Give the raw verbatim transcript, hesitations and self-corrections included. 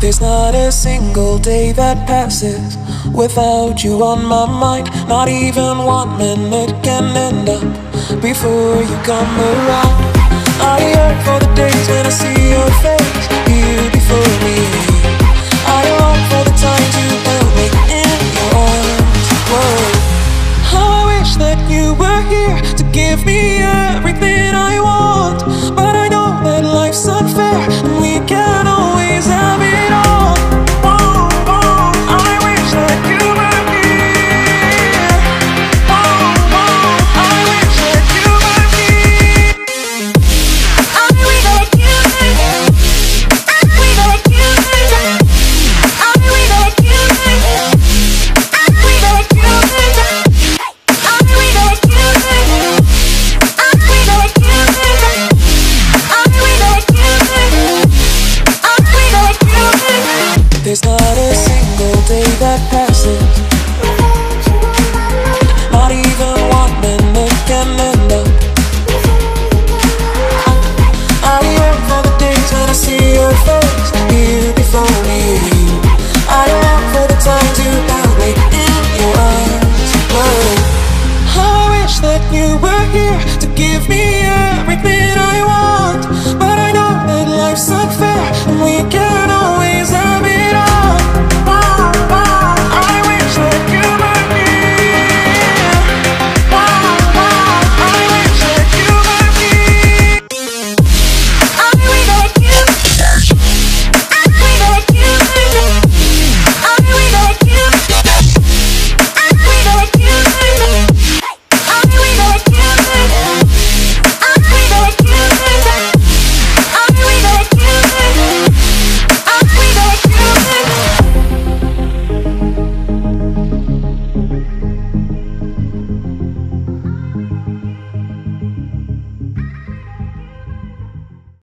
There's not a single day that passes without you on my mind. Not even one minute can end up before you come around. I yearn for the days when I see your face here before me. I long for the times you held me in your arms. Whoa. How I wish that you were here to give me everything I want, but I know that life's unfair and we can't always have it all. Whoa, whoa, I wish that you were here. Whoa, whoa, I wish that you were here. I wish that you were here. I wish that you were here. I wish that you were here. I wish that you were here. I wish that you were here. I wish that you were here. I wish that you were here. I wish that you were here. There's not a single day that passes